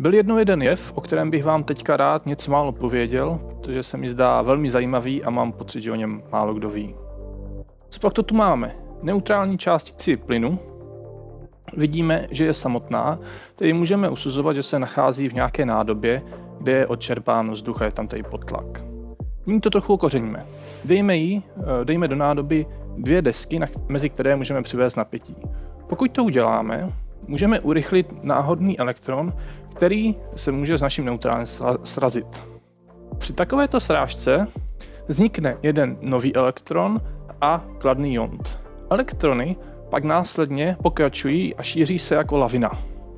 Byl jednou jeden jev, o kterém bych vám teďka rád něco málo pověděl, protože se mi zdá velmi zajímavý a mám pocit, že o něm málo kdo ví. Co pak to tu máme? Neutrální částici plynu. Vidíme, že je samotná, tedy můžeme usuzovat, že se nachází v nějaké nádobě, kde je odčerpán vzduch a je tam tady podtlak. Nyní to trochu okořeníme. Dejme do nádoby 2 desky, mezi které můžeme přivést napětí. Pokud to uděláme, můžeme urychlit náhodný elektron, který se může s naším neutrálem srazit. Při takovéto srážce vznikne jeden nový elektron a kladný jont. Elektrony pak následně pokračují a šíří se jako lavina.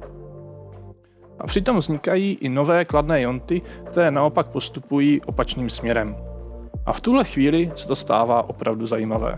A přitom vznikají i nové kladné jonty, které naopak postupují opačným směrem. A v tuhle chvíli se to stává opravdu zajímavé.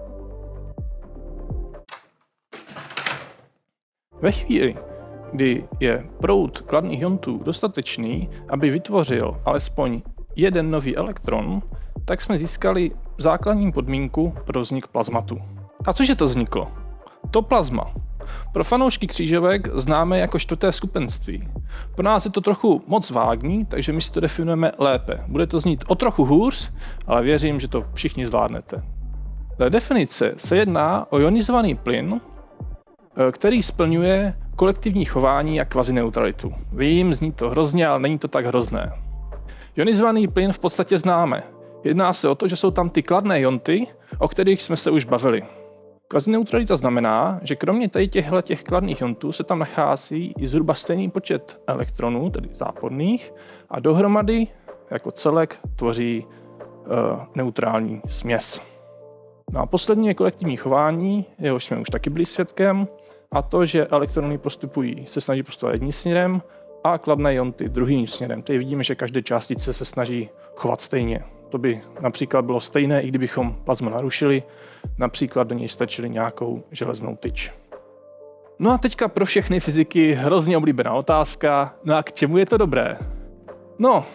Ve chvíli, kdy je proud kladných jontů dostatečný, aby vytvořil alespoň jeden nový elektron, tak jsme získali základní podmínku pro vznik plazmatu. A cože to vzniklo? To plazma. Pro fanoušky křížovek známe jako 4. skupenství. Pro nás je to trochu moc vágní, takže my si to definujeme lépe. Bude to znít o trochu hůř, ale věřím, že to všichni zvládnete. Dle definice se jedná o ionizovaný plyn, který splňuje kolektivní chování a kvazineutralitu. Vím, zní to hrozně, ale není to tak hrozné. Ionizovaný plyn v podstatě známe. Jedná se o to, že jsou tam ty kladné jonty, o kterých jsme se už bavili. Kvazineutralita znamená, že kromě těch kladných jontů se tam nachází i zhruba stejný počet elektronů, tedy záporných, a dohromady jako celek tvoří neutrální směs. No a poslední je kolektivní chování, jehož jsme už taky byli svědkem, a to, že elektrony se snaží postupovat jedním směrem a kladné jonty druhým směrem. Tady vidíme, že každé částice se snaží chovat stejně. To by například bylo stejné, i kdybychom plazmu narušili, například do něj stačili nějakou železnou tyč. No a teďka pro všechny fyziky hrozně oblíbená otázka, no a k čemu je to dobré? No,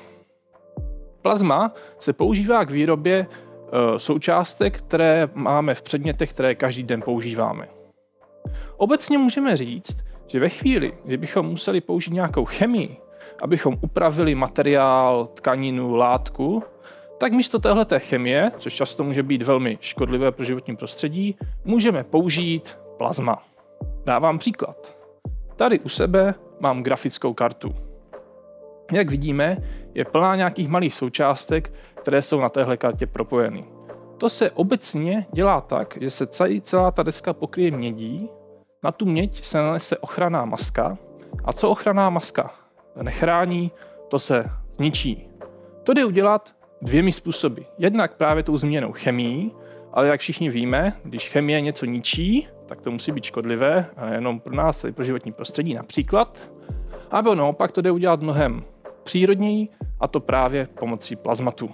plazma se používá k výrobě součástek, které máme v předmětech, které každý den používáme. Obecně můžeme říct, že ve chvíli, kdybychom museli použít nějakou chemii, abychom upravili materiál, tkaninu, látku, tak místo téhleté chemie, což často může být velmi škodlivé pro životní prostředí, můžeme použít plazma. Dávám příklad. Tady u sebe mám grafickou kartu. Jak vidíme, je plná nějakých malých součástek, které jsou na téhle kartě propojeny. To se obecně dělá tak, že se celá ta deska pokryje mědí, na tu měď se nanese ochranná maska a co ochranná maska nechrání, to se zničí. To jde udělat 2 způsoby. Jednak právě tou změnou chemií, ale jak všichni víme, když chemie něco ničí, tak to musí být škodlivé, a jenom pro nás, ale pro životní prostředí například. A naopak to jde udělat mnohem přírodněji, a to právě pomocí plazmatu.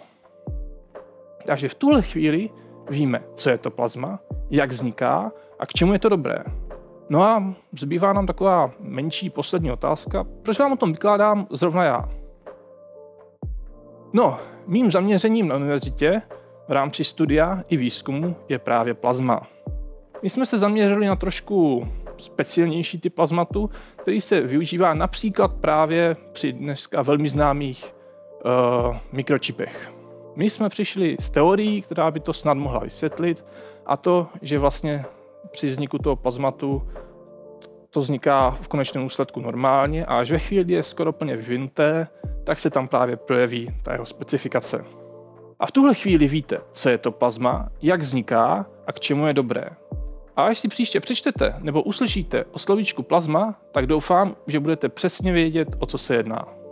Takže v tuhle chvíli víme, co je to plazma, jak vzniká a k čemu je to dobré. No a zbývá nám taková menší poslední otázka, proč vám o tom vykládám zrovna já? No, mým zaměřením na univerzitě v rámci studia i výzkumu je právě plazma. My jsme se zaměřili na trošku speciálnější typ plazmatu, který se využívá například právě při dneska velmi známých mikročipech. My jsme přišli s teorií, která by to snad mohla vysvětlit, a to, že vlastně při vzniku toho plazmatu to vzniká v konečném důsledku normálně a až ve chvíli, kdy je skoro plně vyvinuté, tak se tam právě projeví ta jeho specifikace. A v tuhle chvíli víte, co je to plazma, jak vzniká a k čemu je dobré. A až si příště přečtete nebo uslyšíte o slovíčku plazma, tak doufám, že budete přesně vědět, o co se jedná.